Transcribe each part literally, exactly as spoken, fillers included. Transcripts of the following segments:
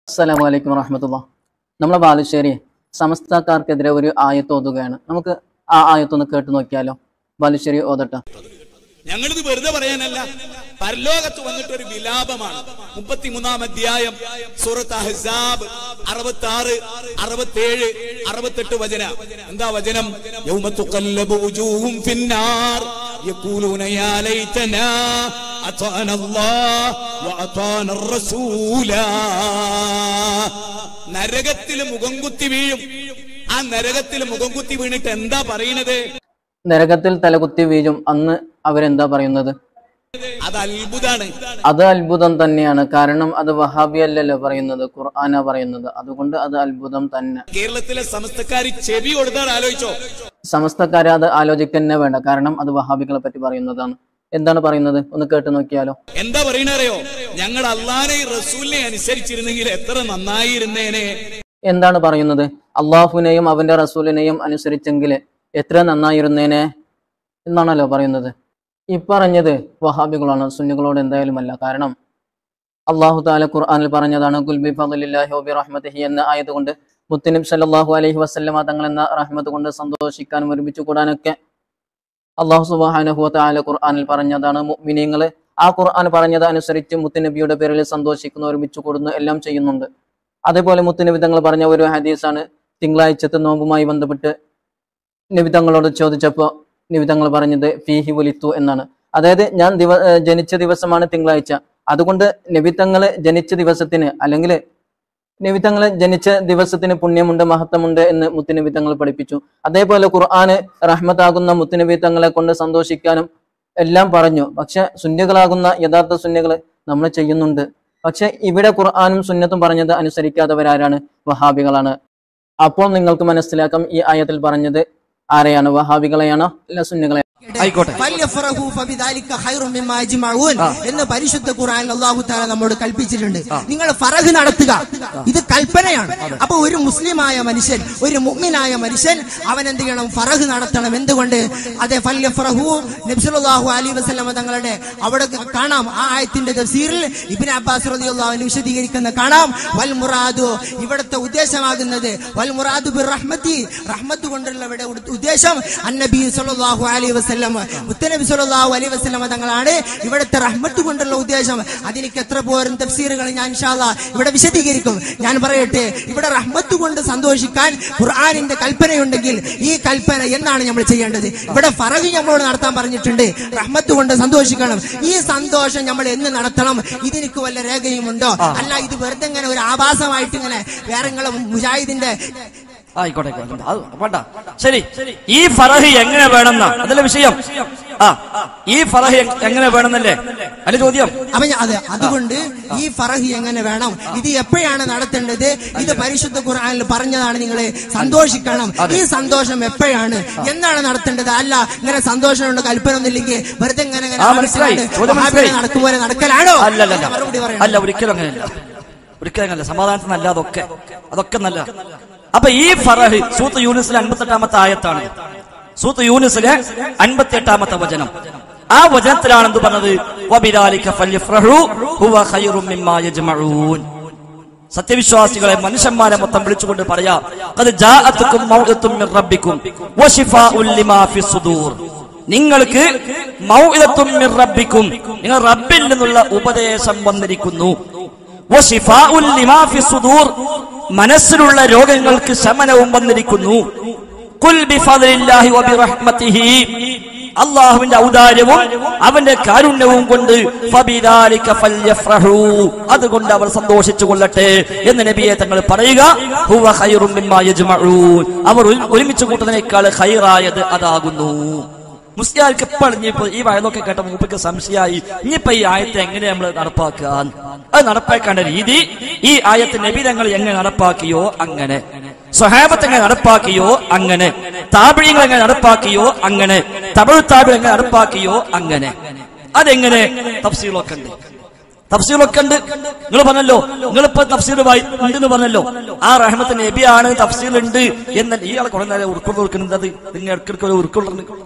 അസ്സലാമു അലൈക്കും വറഹ്മത്തുള്ളാഹി. നമ്മളെ ബാലുശ്ശേരി സമസ്തക്കാർക്കെതിരെ ഒരു ആയത്ത് ഓതുകയാണ്. നമുക്ക് ആ ആയത്തൊന്ന് കേട്ടു നോക്കിയാലോ? ബാലുശ്ശേരി ഓതട്ടെ. ഞങ്ങളിത് വെറുതെ പറയാനല്ല, പരലോകത്ത് വന്നിട്ട് ഒരു വിലാപമാണ്. മുപ്പത്തിമൂന്നാം അധ്യായം സൂറത്ത് അഹ്സാബ് അറുപത്തി ആറ് അറുപത്തേഴ് അറുപത്തെട്ട് വചന. എന്താ വചനം? യൗമ തുഖല്ലബു വുജൂഹും ഫിന്നാർ യഖൂലൂന യാ ലൈതനാ അതാന അല്ലാഹ് വഅതാന റസൂല. നരകത്തിൽ മുഖം കുത്തി വീഴും. ആ നരകത്തിൽ മുഖം കുത്തി വീണിട്ട് എന്താ പറയുന്നത്? നരകത്തിൽ തലകുത്തി വീഴും. അന്ന് അവരെന്താ പറയുന്നത്? അത് അത്ഭുതമാണ്. അത് അത്ഭുതം തന്നെയാണ്. കാരണം അത് വഹാബിയല്ലല്ലോ പറയുന്നത്, ഖുർആനാ പറയുന്നത്. അതുകൊണ്ട് അത് അത്ഭുതം തന്നെ. കേരളത്തിലെ സമസ്തക്കാരി ചെവി കൊടുത്താൽ ആലോചിച്ചോ? സമസ്തക്കാരെ അത് ആലോചിക്കന്നെ വേണ്ട. കാരണം അത് വഹാബികളെ പറ്റി പറയുന്നതാണ്. എന്താണ് പറയുന്നത്? ഒന്ന് കേട്ടു നോക്കിയാലോ? എന്താ പറയണറിയോ? ഞങ്ങൾ അള്ളാഹുവിനെ റസൂലിനെ അനുസരിച്ചിരുന്നെങ്കിൽ എത്ര നന്നായിരുന്നേനെ. എന്താണ് പറയുന്നത്? അള്ളാഹുവിനെയും അവന്റെ റസൂലിനെയും അനുസരിച്ചെങ്കിൽ എത്ര നന്നായിരുന്നേനെ എന്നാണല്ലോ പറയുന്നത്. ഈ പറഞ്ഞത് വഹാബികളാണ്, സുന്നികളോട് എന്തായാലും അല്ല. കാരണം അള്ളാഹു തആല ഖുർആനിൽ പറഞ്ഞതാണ് ഖുൽ ബിഫദ്ലില്ലാഹി വബിറഹ്മതിഹി എന്ന ആയത് കൊണ്ട് മുത്തുനബി സല്ലല്ലാഹു അലൈഹി വസല്ലമ തങ്ങൾ എന്ന റഹ്മത്ത് കൊണ്ട് സന്തോഷിക്കാനും ഒരുമിച്ച് കൂടാനൊക്കെ അള്ളാഹു സുബ്ഹാനഹു വതആല ഖുർആനിൽ പറഞ്ഞതാണ്. മുഅ്മിനീങ്ങൾ ആ ഖുർആൻ പറഞ്ഞത് അനുസരിച്ച് മുത്തുനബിയുടെ പേരിൽ സന്തോഷിക്കുന്നു, ഒരുമിച്ച് കൂടുന്നു, എല്ലാം ചെയ്യുന്നുണ്ട്. അതേപോലെ മുത്തുനബി തങ്ങൾ പറഞ്ഞ ഒരു ഹദീസാണ്, തിങ്കളാഴ്ചത്തെ നോമ്പുമായി ബന്ധപ്പെട്ട് നബി തങ്ങളോട് ചോദിച്ചപ്പോൾ നബി തങ്ങൾ പറഞ്ഞത് ഫീഹി വലിത്തു എന്നാണ്. അതായത് ഞാൻ ദിവ ജനിച്ച ദിവസമാണ് തിങ്കളാഴ്ച, അതുകൊണ്ട് നബി തങ്ങൾ ജനിച്ച ദിവസത്തിന് അല്ലെങ്കിൽ നബി തങ്ങൾ ജനിച്ച ദിവസത്തിന് പുണ്യമുണ്ട്, മഹത്വമുണ്ട് എന്ന് മുത്തുനബി തങ്ങൾ പഠിപ്പിച്ചു. അതേപോലെ ഖുർആന് റഹ്മത്താകുന്ന മുത്തുനബി തങ്ങളെ കൊണ്ട് സന്തോഷിക്കാനും എല്ലാം പറഞ്ഞു. പക്ഷെ സുന്നികളാകുന്ന യഥാർത്ഥ സുന്നികൾ നമ്മൾ ചെയ്യുന്നുണ്ട്. പക്ഷെ ഇവിടെ ഖുർആനും സുന്നത്തും പറഞ്ഞത് അനുസരിക്കാത്തവരാരാണ്? വഹാബികളാണ്. അപ്പോൾ നിങ്ങൾക്ക് മനസ്സിലാക്കാം ഈ ആയത്തിൽ പറഞ്ഞത് ആരെയാണ്? വഹാബികളെയാണോ അല്ല സുന്നികളെയാണോ? ആയിക്കോട്ടെ. എന്ന് പരിശുദ്ധ ഖുർആൻ അല്ലാഹു തആല നമ്മോട് കൽപ്പിച്ചിട്ടുണ്ട്. നിങ്ങൾ ഫറഹ് നടത്തുക, ഇത് കൽപ്പനയാണ്. അപ്പൊ ഒരു മുസ്ലിമായ മനുഷ്യൻ, ഒരു മുഅ്മിനായ മനുഷ്യൻ അവൻ എന്ത് ചെയ്യണം? ഫറഹ് നടത്തണം. എന്തുകൊണ്ട്? അതെ, ഫൽയഫറഹു നബി സല്ലല്ലാഹു അലൈഹി വസല്ലം തങ്ങളുടെ അവിടെ കാണാം. ആ ആയത്തിന്റെ തഫ്സീറിൽ ഇബ്നു അബ്ബാസ് റളിയല്ലാഹു അൻഹു വിശദീകരിക്കുന്ന കാണാം, വൽ മുറാദു ഇവിടുത്തെ ഉദ്ദേശമാകുന്നത് വൽ മുറാദു ബിർറഹ്മതി റഹ്മത്ത് കൊണ്ടുള്ള ഇവിടെ ഉദ്ദേശം അന്നബി സല്ലല്ലാഹു അലൈഹി വസല്ലം മുത്തനബി സല്ലല്ലാഹു അലൈഹി വസല്ലം തങ്ങളാണ് ഇവിടുത്തെ റഹ്മത്ത് കൊണ്ടുള്ള ഉദ്ദേശം. അതിലേക്ക് എത്ര പോരും തഫ്സീറുകൾ ഞാൻ ഇൻഷാ അല്ലാഹ് ഇവിടെ വിശദീകരിക്കും. ഞാൻ പറയട്ടെ, ഇവിടെ റഹ്മത്ത് കൊണ്ട് സന്തോഷിക്കാൻ ഖുർആനിന്റെ കൽപ്പനയുണ്ടെങ്കിൽ ഈ കൽപ്പന എന്താണ് നമ്മൾ ചെയ്യേണ്ടത്? ഇവിടെ ഫറഹ് നമ്മളോട് നടത്താൻ പറഞ്ഞിട്ടുണ്ട്, റഹ്മത്ത് കൊണ്ട് സന്തോഷിക്കണം. ഈ സന്തോഷം നമ്മൾ എന്ന് നടത്തണം? ഇതിനക്ക് വല്ല രേഖയുമുണ്ടോ? അല്ല, ഇത് വെറുതെ ഇങ്ങനെ ഒരു ആഭാസമായിട്ട് ഇങ്ങനെ വേറെ മുജാഹിദിന്റെ ആയിക്കോട്ടെ വേണ്ട. ശരി, ഈ ഫറഹ് എങ്ങനെ വേണമെന്ന അതല്ല വിഷയം. ആ ഈ ഫറഹ് എങ്ങനെ വേണമെന്നല്ലേ അല്ല ചോദ്യം. അപ്പൊ അതെ, അതുകൊണ്ട് ഈ ഫറഹ് എങ്ങനെ വേണം, ഇത് എപ്പോഴാണ് നടത്തേണ്ടത്? ഇത് പരിശുദ്ധ ഖുർആനിൽ പറഞ്ഞതാണ്. നിങ്ങൾ സന്തോഷിക്കണം. ഈ സന്തോഷം എപ്പോഴാണ്, എന്നാണ് നടത്തേണ്ടത്? അല്ല ഇങ്ങനെ സന്തോഷമുണ്ട് കൽപ്പന ഒന്നില്ലെങ്കിൽ വെറുതെ ഇങ്ങനെ നടക്കുപോലെ നടക്കലാണോ? മറുപടി പറയാം. അല്ല, ഒരിക്കലും അങ്ങനെയല്ല, ഒരിക്കലും അങ്ങനല്ല. സമാധാനത്തിന് നല്ല അതൊക്കെ അതൊക്കെ നല്ല. അപ്പൊ ഈ ഫറഹ് സൂറത്ത് യൂനുസിലെ അൻപത്തെട്ടാമത്തെ ആയത്താണ്. സൂറത്ത് യൂനുസിലെ അൻപത്തി എട്ടാമത്തെ വചനം. ആ വചനത്തിലാണ് എന്ത് പറഞ്ഞത്? വബിദാലിക ഫൽയഫ്റഹു ഹുവ ഖൈറും മിമ്മാ യജ്മഊൻ. സത്യവിശ്വാസികളെ, മനുഷ്യന്മാരെ മൊത്തം വിളിച്ചുകൊണ്ട് പറയാ, ഖദ് ജാഅതുകും മൗഇദത്തും മിർ റബ്ബികും വശിഫാഉൻ ലിമാ ഫിസ് സുദൂർ. നിങ്ങൾക്ക് മൗഇദത്തും മിർ റബ്ബികും, നിങ്ങൾ റബ്ബിൽ നിന്നുള്ള ഉപദേശം വന്നിരിക്കുന്നു. വശിഫാഉൻ ലിമാ ഫിസ് സുദൂർ, മനസ്സിലുള്ള രോഗങ്ങൾക്ക് ശമനവും വന്നിരിക്കുന്നു. ഖുൽ ബിഫദ്ലില്ലാഹി വബിറഹ്മതിഹി, അല്ലാഹുവിന്റെ ഔദാര്യവും അവന്റെ കാരുണ്യവും കൊണ്ട് ഫബിദാലിക ഫൽയഫ്റഹു, അതുകൊണ്ട് അവർ സന്തോഷിച്ചു കൊള്ളട്ടെ എന്ന് നബിയെ തങ്ങൾ പറയുക. ഹുവ ഖൈറും മിമ്മാ യജ്മഊൻ, അവർ ഒരുമിച്ച് കൂട്ടുന്നതിനേക്കാൾ ഖൈറായത് അതാകുന്നു. മുസ്ലിയാർക്ക് ഇപ്പോൾ ഇനിയിപ്പോ ഈ വയലൊക്കെ കേട്ട മൂപ്പക്ക് സംശയമായി, ഇനിയിപ്പോ ഈ ആയത്തെ എങ്ങനെ നമ്മൾ നടപ്പാക്കാൻ? അത് നടപ്പാക്കേണ്ട രീതി, ഈ ആയത്ത് നബി തങ്ങൾ എങ്ങനെ നടപ്പാക്കിയോ അങ്ങനെ, സ്വഹാബത്ത് എങ്ങനെ നടപ്പാക്കിയോ അങ്ങനെ, താബിഈങ്ങൾ എങ്ങനെ നടപ്പാക്കിയോ അങ്ങനെ, തബഉ താബിഈൻ എങ്ങനെ നടപ്പാക്കിയോ അങ്ങനെ. അതെങ്ങനെ? തഫ്സീറൊക്കെ ഉണ്ട്, തഫ്സീറൊക്കെ ഉണ്ട്. നിങ്ങൾ പറഞ്ഞല്ലോ, നിങ്ങളിപ്പോ തഫ്സീർ ഉണ്ടെന്ന് പറഞ്ഞല്ലോ. ആ റഹ്മത്ത് നബിയാണ് തഫ്സീർ ഉണ്ട് എന്ന് ഇയാളെ കുറെ നേരം ഉറുക്കുള്ള ഉറുക്കുന്നത്. നിങ്ങൾ ഇടയ്ക്കിടയ്ക്ക് ഒരു ഉറുക്കുള്ള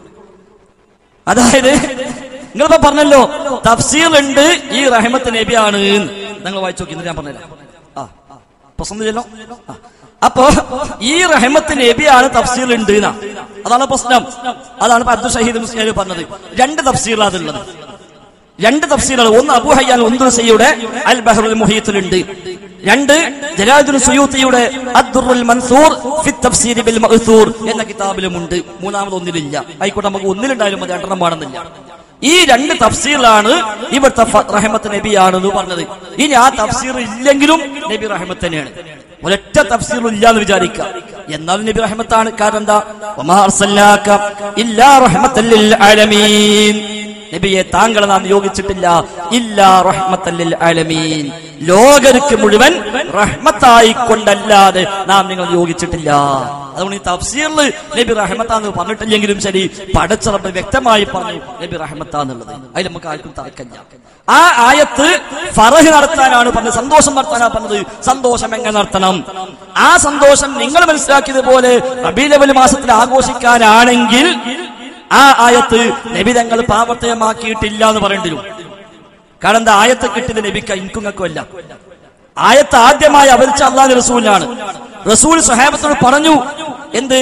അതായത് നിങ്ങളിപ്പോ പറഞ്ഞല്ലോ തഫ്സീർ ഉണ്ട്, ഈ റഹ്മത്ത് നബിയാണ്. നിങ്ങൾ വായിച്ചു നോക്കി, ഞാൻ പറഞ്ഞുതരാം. ആ പ്രശ്നമില്ലല്ലോ. അപ്പോ ഈ റഹ്മത്ത് നബിയാണ് തഫ്സീർ ഉണ്ട് എന്നാ, അതാണ് പ്രശ്നം. അതാണ് അബ്ദുൽ ഷഹീദ് മുസ്ലിയാർ പറഞ്ഞത്. രണ്ട് തഫ്സീറാണ് അതുള്ളത്, രണ്ട് തഫ്സീറുകൾ. ഒന്ന് അബൂ ഹയ്യാൻ ഉന്ദുസയുടെ അൽ ബഹ്റുൽ മുഹീത്തിലുണ്ട്. രണ്ട് ജലാലുദ്ദീൻ സുയൂത്തിയുടെ അദ്ദുറുൽ മൻസൂർ ഫി തഫ്സീർ ബിൽ മഅ്സൂർ എന്ന കിതാബിലുമുണ്ട്. മൂന്നാമത് ഒന്നിലില്ല. ആയിക്കോട്ടെ, നമുക്ക് ഒന്നിലുണ്ടായാലും മതി, രണ്ടെണ്ണം വേണമെന്നില്ല. ഈ രണ്ട് തഫ്സീറിലാണ് ഇവിടുത്തെ റഹ്മത്ത് നബിയാണെന്ന് പറഞ്ഞത്. ഇനി ആ തഫ്സീർ ഇല്ലെങ്കിലും നബി റഹ്മത്ത് തന്നെയാണ്. ഒരൊറ്റ തഫ്സീറും ഇല്ലാന്ന് വിചാരിക്കുക, എന്നാൽ നബി റഹ്മത്താണ്. കാരണം എന്താ? വമാ അർസൽനാക ഇല്ലാ റഹ്മത്തൽ ലിൽ ആലമീൻ, നബിയെ താങ്കളെ നാം നിയോഗിച്ചിട്ടില്ല ഇല്ലാ റഹ്മത്തൽ ലിൽ ആലമീൻ, ലോകർക്ക് മുഴുവൻ റഹ്മത്തായി കൊണ്ടല്ലാതെ നാം നിങ്ങൾ നിയോഗിച്ചിട്ടില്ല. അതുകൊണ്ട് ഈ തഫ്സീറിൽ നബി റഹ്മത്താന്ന് പറഞ്ഞിട്ടില്ലെങ്കിലും ശരി, പടച്ച റബ്ബ് വ്യക്തമായി പറഞ്ഞു നബി റഹ്മത്താന്നുള്ളത്. അതിൽ നമുക്ക് ആർക്കും തർക്കമില്ല. ആ ആയത്ത് ഫറഹ് നടത്താനാണ് പറഞ്ഞത്, സന്തോഷം നടത്താനാണ് പറഞ്ഞത്. സന്തോഷം എങ്ങനെ നടത്തണം? ആ സന്തോഷം നിങ്ങൾ മനസ്സിലാക്കിയതുപോലെ റബീഉൽ അവ്വൽ മാസത്തിൽ ആഘോഷിക്കാനാണെങ്കിൽ ആ ആയത്ത് നബി തങ്ങൾ പ്രാവർത്തികമാക്കിയിട്ടില്ല എന്ന് പറയേണ്ടി വരും. കാരണം എന്താ? ആയത്ത് കിട്ടിയത് നബിക്ക് ഇൻകുങ്ങൾക്കും അല്ല. ആയത്ത് ആദ്യമായി അവതരിച്ച അല്ലാഹുവിന്റെ റസൂലിനാണ്. റസൂൽ സ്വഹാബത്തോട് പറഞ്ഞു, എന്ത്?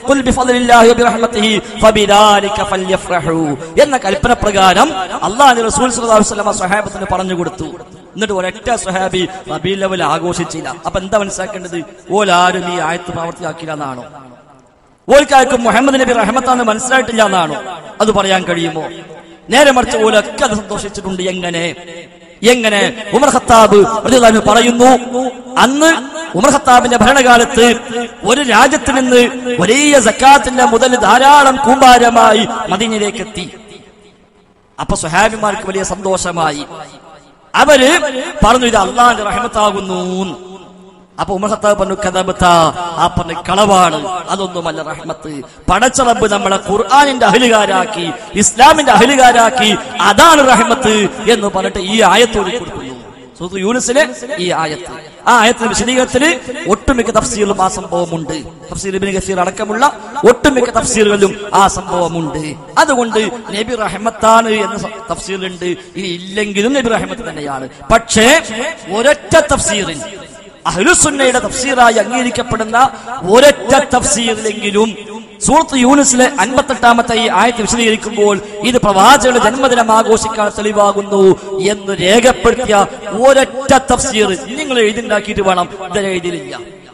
എന്ന കൽപ്പന പ്രകാരം അല്ലാഹുവിന്റെ റസൂൽ സ്വല്ലല്ലാഹു അലൈഹി വസല്ലം സ്വഹാബത്തിന് പറഞ്ഞു കൊടുത്തു. എന്നിട്ട് ഒരൊറ്റ സ്വഹാബി റബീഉൽ അവ്വൽ ആഘോഷിച്ചില്ല. അപ്പൊ എന്താ മനസ്സിലാക്കേണ്ടത്? ഓലാരും ഈ ആയത്ത് പ്രാവർത്തിയാക്കില്ല എന്നാണോ? ഓൽക്കാർക്കും മുഹമ്മദ് നബി റഹ്മത്താന്ന് മനസ്സിലായിട്ടില്ല എന്നാണോ? അത് പറയാൻ കഴിയുമോ? നേരെ മറിച്ച് ഓലൊക്കെ അത് സന്തോഷിച്ചിട്ടുണ്ട്. എങ്ങനെ എങ്ങനെ ഉമർ ഖത്താബ് റളിയല്ലാഹു അൻഹു പറയുന്നു, അന്ന് ഉമർ ഖത്താബിന്റെ ഭരണകാലത്ത് ഒരു രാജ്യത്ത് നിന്ന് വലിയ സക്കാത്തിന്റെ മുതൽ ധാരാളം കൂമ്പാരമായി മദീനയിലേക്ക് എത്തി. അപ്പൊ സ്വഹാബിമാർക്ക് വലിയ സന്തോഷമായി. അവര് പറഞ്ഞു, ഇത് അള്ളാന്റെ റഹ്മത്താകുന്നു. അപ്പൊ ഉമർ ഖത്താബ് പറഞ്ഞു, കദബത, ആ പറഞ്ഞ കളവാണ്, അതൊന്നുമല്ല റഹ്മത്ത്. പടച്ച റബ്ബ് നമ്മളെ ഖുർആനിന്റെ അഹ്ലുകാരാക്കി, ഇസ്ലാമിന്റെ അഹ്ലുകാരാക്കി, അതാണ് റഹ്മത്ത് എന്ന് പറഞ്ഞിട്ട് ഈ ആയത്തോട് കൊടുക്കുന്നു. സൂറത്ത് യൂനുസിലെ ഈ ആയത്ത്, ആ ആയത്തിന്റെ വിശദീകരണത്തിന് ഒട്ടുമിക്ക തഫ്സീറിലും ആ സംഭവമുണ്ട്. തഫ്സീർ ഇബ്നു കസീർ അടക്കമുള്ള ഒട്ടുമിക്ക തഫ്സീറുകളിലും ആ സംഭവമുണ്ട്. അതുകൊണ്ട് നബി റഹ്മത്താണ് എന്ന തഫ്സീറുണ്ട്. ഇനി ഇല്ലെങ്കിലും നബി റഹ്മത്ത് തന്നെയാണ്. പക്ഷേ ഒരൊറ്റ തഫ്സീറിൽ, അഹ്ലുസുന്നയുടെ തഫ്സീറായി അംഗീകരിക്കപ്പെടുന്ന ഒരൊറ്റ തഫ്സീറിലെങ്കിലും സൂറത്ത് യൂനുസിലെ അൻപത്തെട്ടാമത്തെ ഈ ആയത്ത് വിശദീകരിക്കുമ്പോൾ ഇത് പ്രവാചകരുടെ ജന്മദിനം ആഘോഷിക്കാൻ തെളിവാകുന്നു എന്ന് രേഖപ്പെടുത്തിയ ഒരൊറ്റ തഫ്സീർ നിങ്ങൾ എഴുതിണ്ടാക്കിയിട്ട് വേണം. ഇത് എഴുതിയില്ല.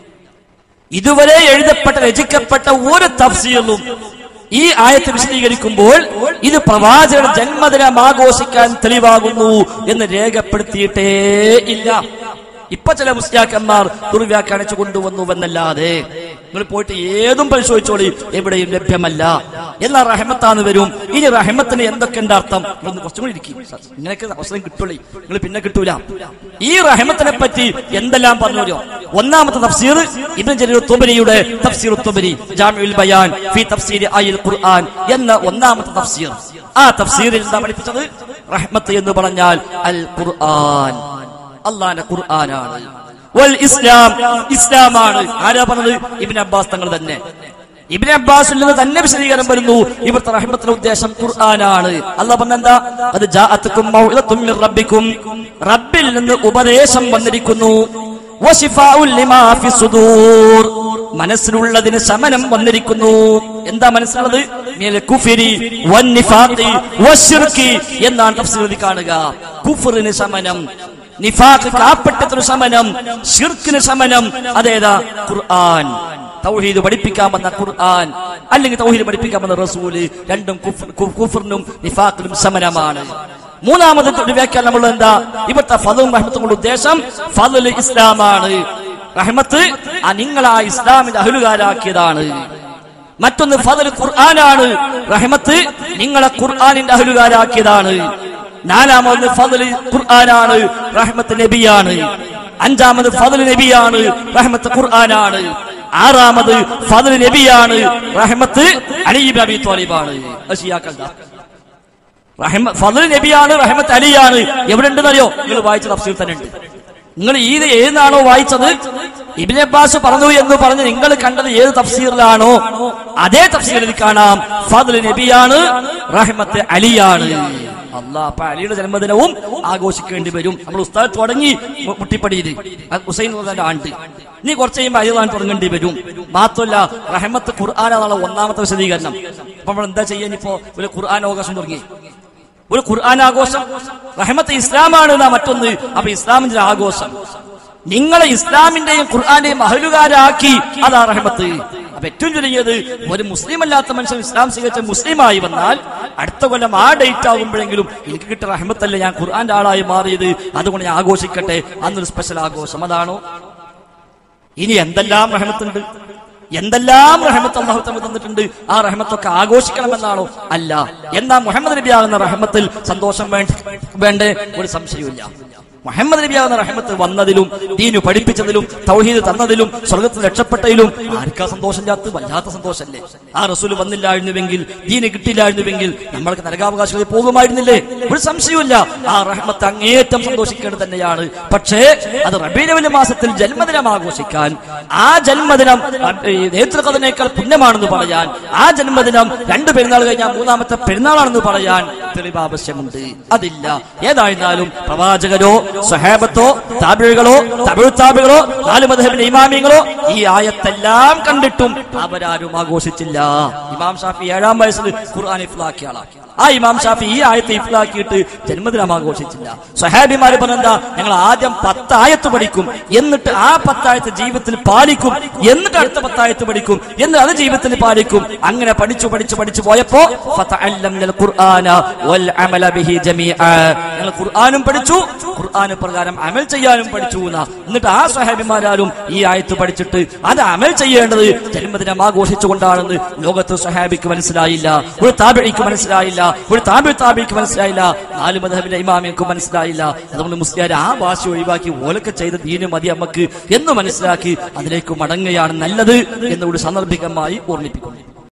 ഇതുവരെ എഴുതപ്പെട്ട രചിക്കപ്പെട്ട ഒരു തഫ്സീറിലും ഈ ആയത്ത് വിശദീകരിക്കുമ്പോൾ ഇത് പ്രവാചകരുടെ ജന്മദിനം ആഘോഷിക്കാൻ തെളിവാകുന്നു എന്ന് രേഖപ്പെടുത്തിയിട്ടേ ഇല്ല. ഇപ്പൊ ചില മുസ്ലിയാക്കന്മാർ ദുർവ്യാഖ്യാനിച്ചു കൊണ്ടുവന്നുവെന്നല്ലാതെ നിങ്ങൾ പോയിട്ട് ഏതും പരിശോധിച്ചോളി, എവിടെയും ലഭ്യമല്ല. എന്നാൽ റഹ്മത്താന്ന് വരും. ഇനി റഹ്മത്തിന് എന്തൊക്കെ ഉണ്ട് അർത്ഥം? കുറച്ചും കൂടി ഇരിക്കും, ഇങ്ങനെയൊക്കെ അവസരം കിട്ടുള്ളൂ, നിങ്ങൾ പിന്നെ കിട്ടൂല. ഈ റഹ്മത്തിനെ പറ്റി എന്തെല്ലാം പറഞ്ഞു? ഒന്നാമത്തെ തഫ്സീർ ഇബ്നു ജരീർ തുബരിയുടെ തഫ്സീർ തുബരി ജാമിഉൽ ബയാൻ ഫീ തഫ്സീർ ആയൽ ഖുർആൻ എന്ന ഒന്നാമത്തെ തഫ്സീർ. ആ തഫ്സീറിൽ എന്താ പഠിപ്പിച്ചത്? റഹ്മത്ത് എന്ന് പറഞ്ഞാൽ അൽ ഖുർആൻ, അള്ളാന്റെ ഖുർആനാണ്. വൽ ഇസ്ലാം, ഇസ്ലാമാണ്. ആരാ പറഞ്ഞത്? ഇബ്നു അബ്ബാസ് തങ്ങൾ തന്നെ. ഇബ്നു അബ്ബാസിൽ നിന്ന് തന്നെ വിശദീകരണം വരുന്നു, ഇവിടുത്തെ റഹ്മത്തിന്റെ ഉദ്ദേശം ഖുർആനാണ്. അല്ലാഹ് പറഞ്ഞെന്താ? അത് ജാഅത്തുകും മൗഇദത്തും മിർ റബ്ബിക്കും, റബ്ബിൽ നിന്ന് ഉപദേശം വന്നിരിക്കുന്നു. വശിഫാഉൽ ലിമാ ഫി സുദൂർ, മനസ്സിലുള്ളതിന് ശമനം വന്നിരിക്കുന്നു. എന്താ മനസ്സിലുള്ളത്? മിനൽ കുഫ്രി വന്നിഫാഖി വശിർക്കി എന്നാണ് തഫ്സീറിൽ കാണുക. കുഫ്റിന് ശമനം, നിഫാഖ് കാപ്പറ്റത്തിന് ശമനം, ശിർക്കിന് ശമനം. അതേതാ? ഖുർആൻ. തൗഹീദ് പഠിപ്പിക്കാൻ വന്ന ഖുർആൻ, അല്ലെങ്കിൽ തൗഹീദ് പഠിപ്പിക്കാൻ വന്ന റസൂല്. രണ്ടും കുഫ്റിനും നിഫാഖിനും ശമനമാണ്. മൂന്നാമത് വ്യാഖ്യാനം നമ്മൾ എന്താ? ഇവിടുത്തെ ഫദ്ലും റഹ്മത്തും കൊണ്ട് ഉദ്ദേശം ഫദ്ൽ ഇസ്ലാമാണ്. റഹ്മത്ത് നിങ്ങൾ ആ ഇസ്ലാമിന്റെ അഹ്ലുകാരാക്കിയതാണ്. മറ്റൊന്ന് ഫദ്ൽ ഖുർആനാണ്. റഹ്മത്ത് നിങ്ങളെ ഖുർആനിന്റെ അഹ്ലുകാരാക്കിയതാണ്. നാലാമത് ഫദ്ൽ ഖുർആനാണ്, റഹ്മത്ത് നബിയാണ്. അഞ്ചാമത് ഫദ്ൽ നബിയാണ്, റഹ്മത്ത് ഖുർആനാണ്. ആറാമത് ഫദ്ൽ നബിയാണ്, റഹ്മത്ത് അലി ഇബ്നു അബീ ത്വാലിബാണ്. ഫദ്ൽ നബിയാണ്, റഹ്മത്ത് അലിയാണ്. എവിടെ ഉണ്ടെന്നറിയോ? നിങ്ങൾ വായിച്ച തഫ്സീർ തന്നെ ഉണ്ട്. നിങ്ങൾ ഇത് ഏതാണോ വായിച്ചത്, ഇബ്നു അബ്ബാസ് പറഞ്ഞു എന്ന് പറഞ്ഞ് നിങ്ങൾ കണ്ടത് ഏത് തഫ്സീറിലാണോ അതേ തഫ്സീറിൽ കാണാം ഫദ്ൽ നബിയാണ്, റഹ്മത്ത് അലിയാണ്. അല്ലാ, അപ്പൊ അലിയുടെ ജന്മദിനവും ആഘോഷിക്കേണ്ടി വരും. നമ്മൾ ഉസ്താദ് തുടങ്ങി മുട്ടിപ്പടിയിൽ ഹുസൈൻ ആണ്ട്, ഇനി കുറച്ച് കഴിയുമ്പോൾ അലിദാൻ തുടങ്ങേണ്ടി വരും. മാത്രമല്ല റഹ്മത്ത് ഖുർആനാണ് ഒന്നാമത്തെ വിശദീകരണം. അപ്പൊ നമ്മൾ എന്താ ചെയ്യാൻ? ഇപ്പോ ഒരു ഖുർആൻ ആഘോഷം തുടങ്ങി, ഒരു ഖുർആൻ ആഘോഷം. റഹ്മത്ത് ഇസ്ലാമാണ് എന്നാ മറ്റൊന്ന്. അപ്പൊ ഇസ്ലാമിന്റെ ആഘോഷം നിങ്ങളെ ഇസ്ലാമിന്റെയും ഖുർആന്റെയും അഹലുകാരാക്കി, അതാ റഹ്മത്ത്. അപ്പൊ ഏറ്റവും ചുരുങ്ങിയത് ഒരു മുസ്ലിം അല്ലാത്ത മനുഷ്യൻ ഇസ്ലാം സ്വീകരിച്ച മുസ്ലിമായി വന്നാൽ അടുത്ത കൊല്ലം ആ ഡേറ്റ് ആകുമ്പോഴെങ്കിലും എനിക്ക് കിട്ടിയ റഹ്മത്തല്ലേ, ഞാൻ ഖുർആന്റെ ആളായി മാറിയത്, അതുകൊണ്ട് ഞാൻ ആഘോഷിക്കട്ടെ, അന്നൊരു സ്പെഷ്യൽ ആഘോഷം. അതാണോ? ഇനി എന്തെല്ലാം റഹ്മത്തുണ്ട്, എന്തെല്ലാം റഹ്മത്ത് അല്ലാഹു തആല തന്നിട്ടുണ്ട്. ആ റഹ്മത്തൊക്കെ ആഘോഷിക്കണമെന്നാണോ? അല്ല. എന്നാ മുഹമ്മദ് നബി ആകുന്ന റഹ്മത്തിൽ സന്തോഷം വേണ്ടേ? ഒരു സംശയമില്ല. മുഹമ്മദ് നബി ആകുന്ന റഹ്മത്ത് വന്നതിലും ദീനു പഠിപ്പിച്ചതിലും തൗഹീദ് തന്നതിലും സ്വർഗത്തിൽ രക്ഷപ്പെട്ടതിലും ആർക്കാ സന്തോഷമില്ലാത്ത? വല്ലാത്ത സന്തോഷമല്ലേ. ആ റസൂൽ വന്നില്ലായിരുന്നുവെങ്കിൽ, ദീന് കിട്ടിയില്ലായിരുന്നുവെങ്കിൽ നമ്മൾക്ക് നരകാവകാശങ്ങളിൽ പോകുമായിരുന്നില്ലേ? ഒരു സംശയമില്ല. ആ റഹ്മത്ത് അങ്ങേയറ്റം സന്തോഷിക്കേണ്ടത് തന്നെയാണ്. പക്ഷേ അത് റബീഉൽ അവ്വൽ മാസത്തിൽ ജന്മദിനം ആഘോഷിക്കാൻ, ആ ജന്മദിനം നേതൃത്വത്തിനേക്കാൾ പുണ്യമാണെന്ന് പറയാൻ, ആ ജന്മദിനം രണ്ട് പെരുന്നാൾ കഴിഞ്ഞാൽ മൂന്നാമത്തെ പെരുന്നാളാണെന്ന് പറയാൻ തെളിവ് ആവശ്യമുണ്ട്. അതില്ല. ഏതായിരുന്നാലും പ്രവാചകരോ സ്വഹാബത്തോ താബിഈകളോ തബഉ താബിഈകളോ നാല് മദ്ഹബിലെ ഇമാമിങ്ങളോ ഈ ആയത്തെല്ലാം കണ്ടിട്ടും അവരാരും ആഘോഷിച്ചില്ല. ഇമാം ഷാഫി ഏഴാം വയസ്സിൽ ഖുർആൻ ഇഫ്ലാക്കിയ ആളാണ്. ആ ഇമാം ഷാഫി ഈ ആയത്ത് ഇഫ്ലാക്കിയിട്ട് ജന്മദിനം ആഘോഷിച്ചില്ല. സ്വഹാബിമാര് പറഞ്ഞെന്താ? ഞങ്ങൾ ആദ്യം പത്തായത്ത് പഠിക്കും, എന്നിട്ട് ആ പത്തായത്ത് ജീവിതത്തിൽ പാലിക്കും, എന്നിട്ട് അടുത്ത പത്തായത്ത് പഠിക്കും, എന്നിട്ട് അത് ജീവിതത്തിൽ പാലിക്കും. അങ്ങനെ പഠിച്ചു പഠിച്ചു പഠിച്ചു പോയപ്പോ ഫതഅല്ലംനൽ ഖുർആന വൽ അമല ബിഹി ജമീഅ, ഞങ്ങൾ ഖുർആനും പഠിച്ചു, ഖുർആൻ പ്രകാരം അമൽ ചെയ്യാനും പഠിച്ചു. എന്നിട്ട് ആ സ്വഹാബിമാരും ഈ ആയത്ത് പഠിച്ചിട്ട് അത് അമൽ ചെയ്യേണ്ടത് ജന്മദിനം ആഘോഷിച്ചുകൊണ്ടാണെന്ന് ലോകത്ത് സ്വഹാബിക്ക് മനസ്സിലായില്ല, ഒരു താബിഈക്ക് മനസ്സിലായില്ല, ഒരു താബിഈ താബിഈക്ക് മനസ്സിലായില്ല, നാല് മദ്ഹബിലെ ഇമാമിയക്ക് മനസ്സിലായില്ല. അതുകൊണ്ട് മുസ്ലിയാർ ആ ഭാഷ ഒഴിവാക്കി ഓലൊക്കെ ചെയ്ത ദീന് മതി നമുക്ക് എന്ന് മനസ്സിലാക്കി അതിലേക്ക് മടങ്ങുകയാണ് നല്ലത് എന്നുകൂടി സാന്ദർഭികമായി ഓർമ്മിപ്പിക്കുന്നു.